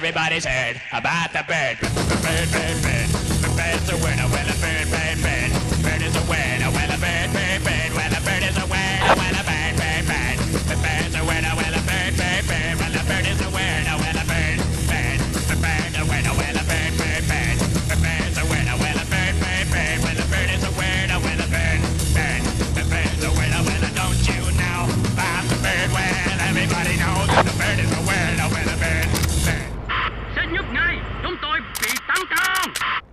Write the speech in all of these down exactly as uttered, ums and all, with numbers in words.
everybody's heard about the bird. Bird, bird, bird. The bird's a winner. Well, a bird, bird, bird. Bird is a winner. Well, a bird, bird, bird. Well, a bird is a winner. Well, a bird, bird, bird. The bird's a winner. Well, a bird, bird, bird. Well, a bird is a winner. Well, a bird, bird. The bird's a winner. Well, a bird, bird, bird. The bird's a winner. Well, a bird, bird, bird. Well, the bird is a winner. Well, a bird, bird. The bird's a winner. Well, don't you know about the bird? Well, everybody knows that the bird is a winner. Well, a bird, bird. Xin nhúc ngay, chúng tôi bị tấn công.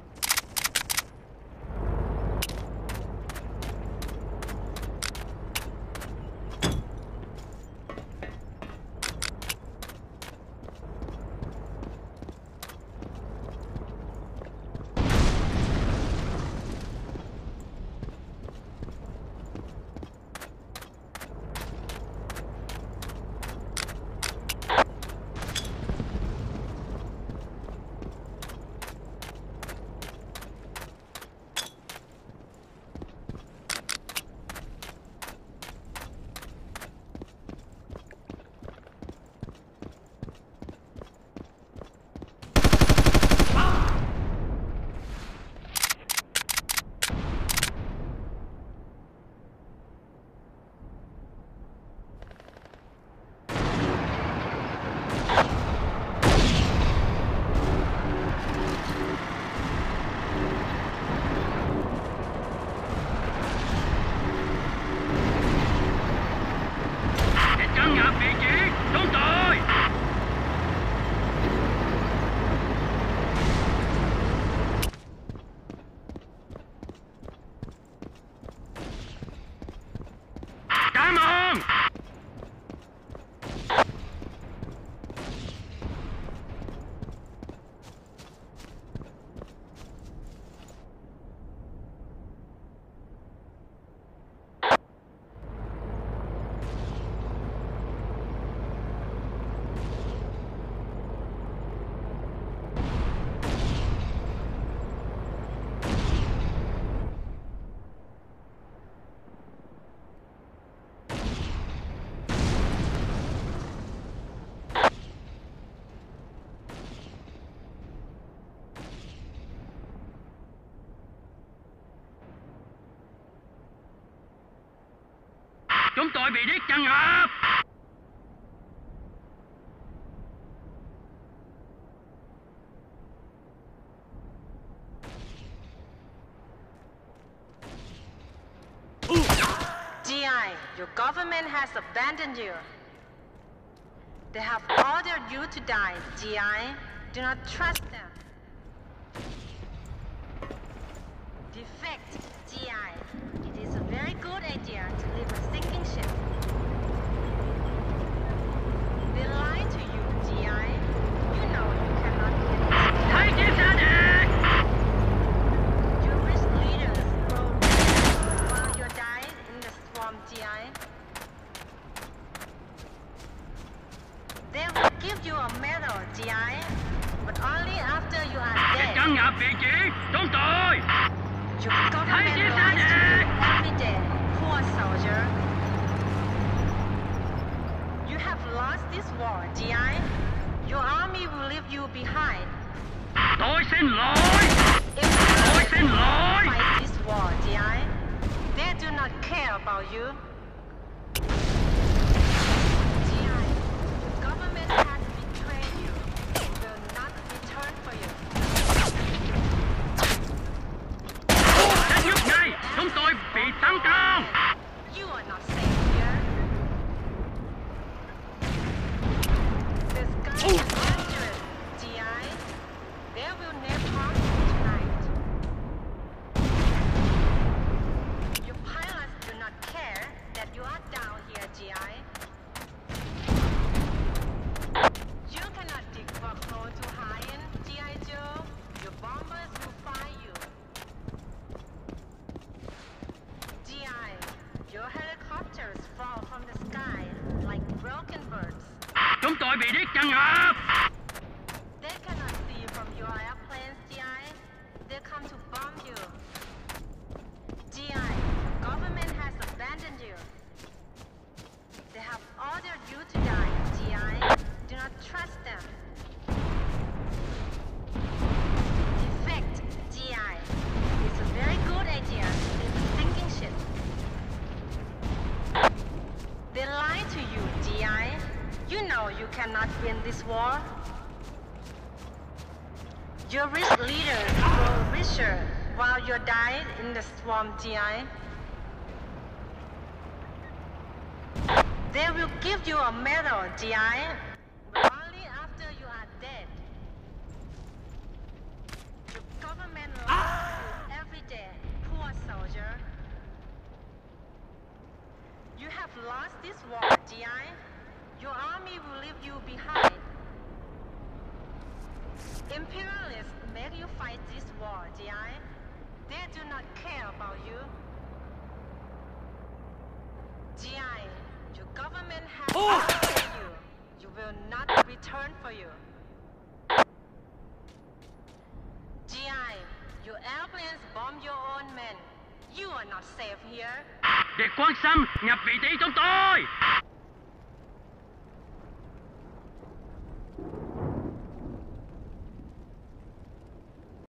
Chúng tôi bị điếc chân áp. G I, your government has abandoned you. They have ordered you to die, G I. Do not trust them. Defect, G I. It is a very good idea to leave a sinking ship. They lie to you, G I. You know you cannot get it. Take it, Daddy! Jewish leaders grow rich while you die in the swamp, G I. They will give you a medal, G I, but only after you are dead. Chân nhập vị trí, chúng tôi! Your government Take it, lies to Daddy! you every day, poor soldier. You have lost this war, G I. Your army will leave you behind. Tôi xin lỗi! If Tôi you xin lỗi! fight this war, G I, they do not care about you. G I, your government has betrayed you. It will not return for you. Xin nhúc ngay, chúng tôi bị tấn công! You are not safe here. The sky is dangerous, G I. There will never harm you tonight. Your pilots do not care. cannot win this war. Your rich leaders grow richer while you die in the swarm, G I. They will give you a medal, G I, but only after you are dead. Your government lies you every day, poor soldier. You have lost this war, G I. Your army will leave you behind. Imperialists make you fight this war, G I. They do not care about you. G I, your government has betrayed you. You will not return for you. G I, your airplanes bomb your own men. You are not safe here. Địch quân xâm nhập vị trí chúng tôi.